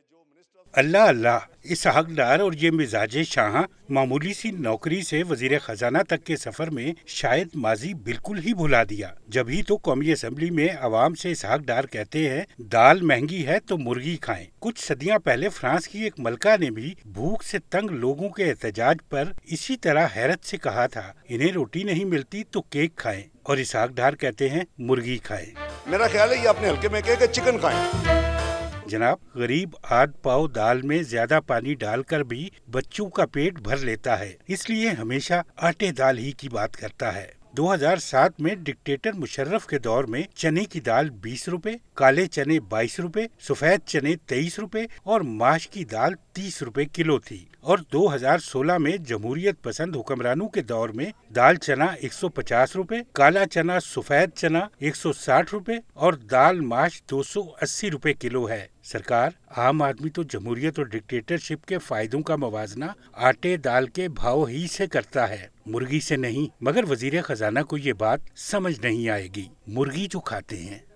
اللہ اللہ، اس حقدار اور یہ مزاج شاہ معمولی سی نوکری سے وزیر خزانہ تک کے سفر میں شاید ماضی بالکل ہی بھلا دیا. جب ہی تو قومی اسمبلی میں عوام سے اس حقدار کہتے ہیں دال مہنگی ہے تو مرغی کھائیں. کچھ صدیاں پہلے فرانس کی ایک ملکہ نے بھی بھوک سے تنگ لوگوں کے احتجاج پر اسی طرح حیرت سے کہا تھا انہیں روٹی نہیں ملتی تو کیک کھائیں، اور اس حقدار کہتے ہیں مرغی کھائیں. میرا خیال ہے یہ اپنے حلقے میں کہے کہ چکن کھائیں. جناب، غریب آدھ پاؤ دال میں زیادہ پانی ڈال کر بھی بچوں کا پیٹ بھر لیتا ہے، اس لیے ہمیشہ آٹے دال ہی کی بات کرتا ہے. 2007 میں ڈکٹیٹر مشرف کے دور میں چنے کی دال 20 روپے، کالے چنے 22 روپے، سفید چنے 23 روپے اور ماش کی دال 30 روپے کلو تھی. اور 2016 میں جمہوریت پسند حکمرانوں کے دور میں دال چنا 150 روپے، کالا چنا سفید چنا 160 روپے اور دال ماش 280 روپے کلو ہے. سرکار، عام آدمی تو جمہوریت اور ڈکٹیٹرشپ کے فائدوں کا موازنہ آٹے دال کے بھاؤ ہی سے کرتا ہے، مرغی سے نہیں. مگر وزیر خزانہ کو یہ بات سمجھ نہیں آئے گی. مرغی جو کھاتے ہیں